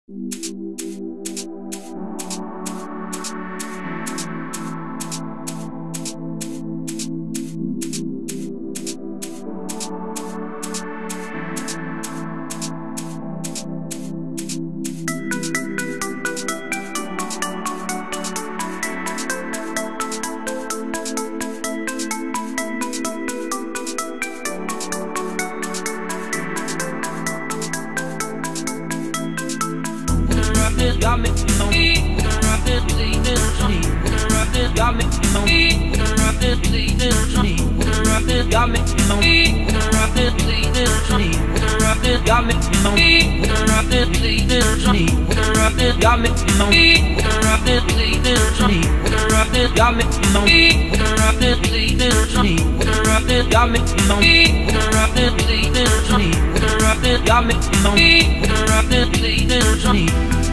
Y'all make me know we can rock this, bleed this, we can rock this. Y'all make me know we can rock this, bleed this, we can rock this. Y'all make me know we can rock this, bleed this, we can rock this. Y'all make me know we can rock this, bleed this, we can rock this. Y'all make me know we can rock this, bleed this, we can rock this. Y'all make me know we can rock this, bleed this, we can rock this. Y'all make me know we can rock this, bleed this, we can rock this. Y'all make me know we can rock this, bleed this, we.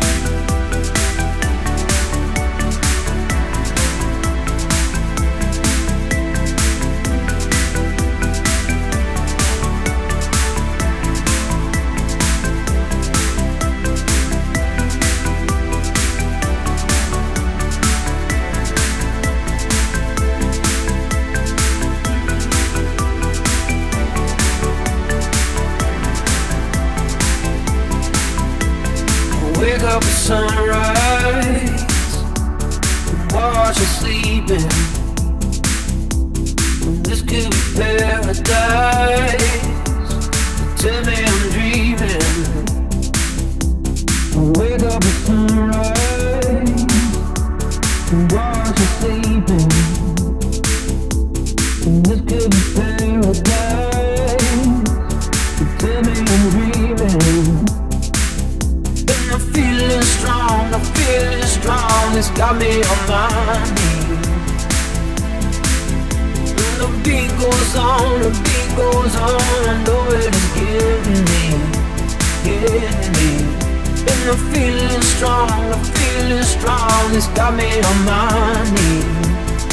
Wake up at sunrise, watch you sleeping. This could be paradise. Tell me I'm dreaming. Wake up at sunrise, watch you sleeping. This could be paradise. Tell me I'm dreaming. I'm feeling strong, it's got me on my knees. The beat goes on, the beat goes on, I know it is getting me. And I'm feeling strong, it's got me on my knees.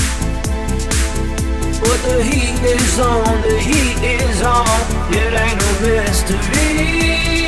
But the heat is on, it ain't no mystery.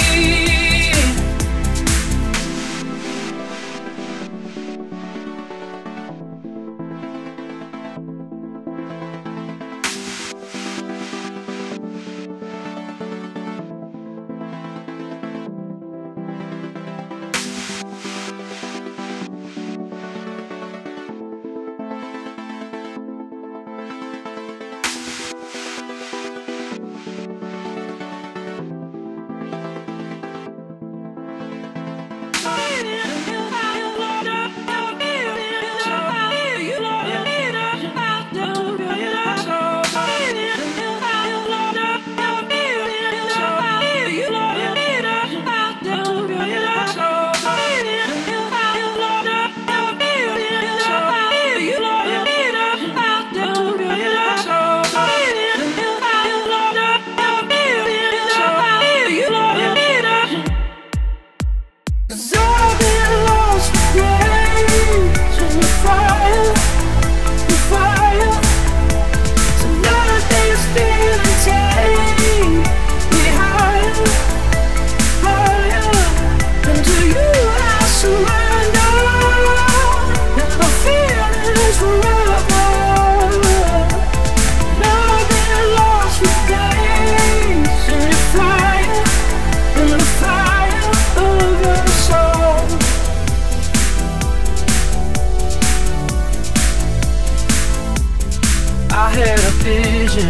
I had a vision,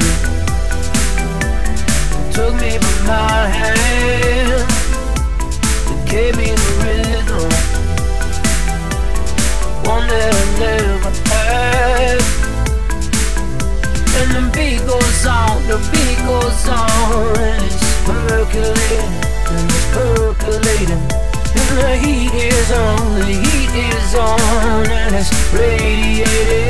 took me by my hand, it gave me the rhythm, one that I never had. And the beat goes on, and it's percolating, and the heat is on, and it's radiating.